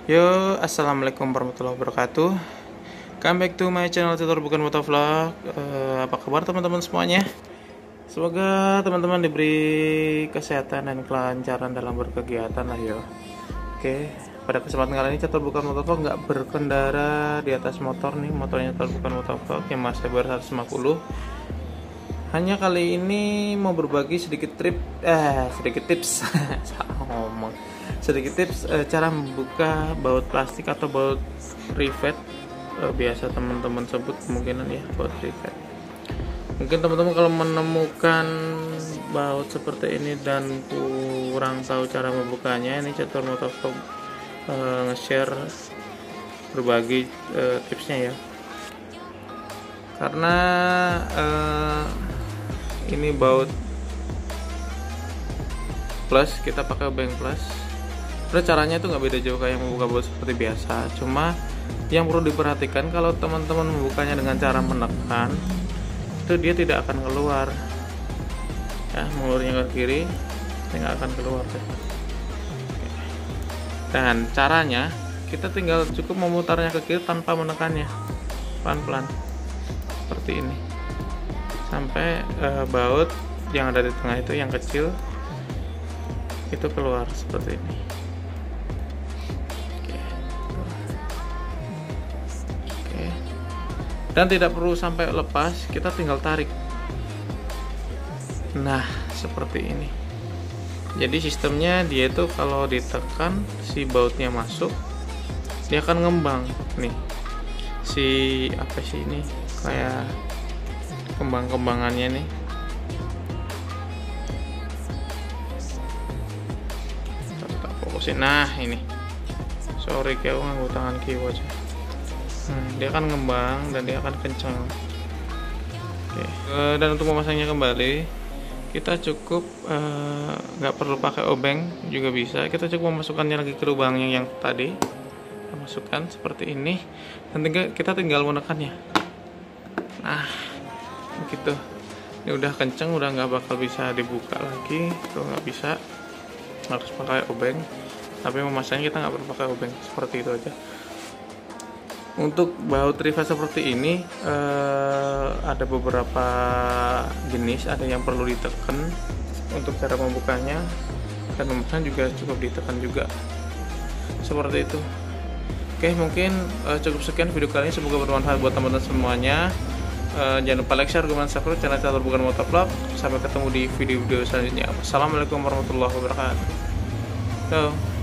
Yo, assalamualaikum warahmatullahi wabarakatuh. Come back to my channel tutor bukan motovlog. Apa kabar teman-teman semuanya? Semoga teman-teman diberi kesehatan dan kelancaran dalam berkegiatan lah yo. Oke, pada kesempatan kali ini tutor bukan motovlog nggak berkendara di atas motor nih. Motornya tutor bukan motovlog yang masih ber 150. Hanya kali ini mau berbagi sedikit tips salah ngomong, sedikit tips cara membuka baut plastik atau baut rivet. Biasa teman-teman sebut kemungkinan ya baut rivet. Mungkin teman-teman kalau menemukan baut seperti ini dan kurang tahu cara membukanya, ini catur motovlog nge-share berbagi tipsnya ya, karena ini baut plus, kita pakai obeng plus. Terus caranya itu nggak beda jauh kayak membuka baut seperti biasa, cuma yang perlu diperhatikan kalau teman-teman membukanya dengan cara menekan, itu dia tidak akan keluar ya, mengulurnya ke kiri dia nggak akan keluar deh. Dan caranya kita tinggal cukup memutarnya ke kiri tanpa menekannya, pelan-pelan seperti ini sampai baut yang ada di tengah itu yang kecil itu keluar seperti ini. Oke. Dan tidak perlu sampai lepas, kita tinggal tarik. Nah, seperti ini. Jadi sistemnya dia itu kalau ditekan si bautnya masuk, dia akan ngembang nih. Si apa sih ini? Kayak kembang-kembangannya nih. Tak fokusin. Nah, ini. Sorry kayak nganggo tangan kiri aja. Dia akan ngembang dan dia akan kencang. Oke. Dan untuk memasangnya kembali, kita cukup nggak perlu pakai obeng juga bisa. Kita cukup memasukkannya lagi ke lubangnya yang tadi. Kita masukkan seperti ini dan kita tinggal menekannya. Nah, begitu. Ini udah kenceng, udah nggak bakal bisa dibuka lagi. Kalau nggak bisa, harus pakai obeng. Tapi memasangnya kita nggak perlu pakai obeng, seperti itu aja. Untuk baut rivet seperti ini ada beberapa jenis, ada yang perlu ditekan untuk cara membukanya, dan memasang juga cukup ditekan juga, seperti itu. Oke, mungkin cukup sekian video kali ini, semoga bermanfaat buat teman-teman semuanya. Jangan lupa like, share, komen, subscribe channel Catur Bukan Motovlog. Sampai ketemu di video-video selanjutnya. Wassalamualaikum warahmatullahi wabarakatuh.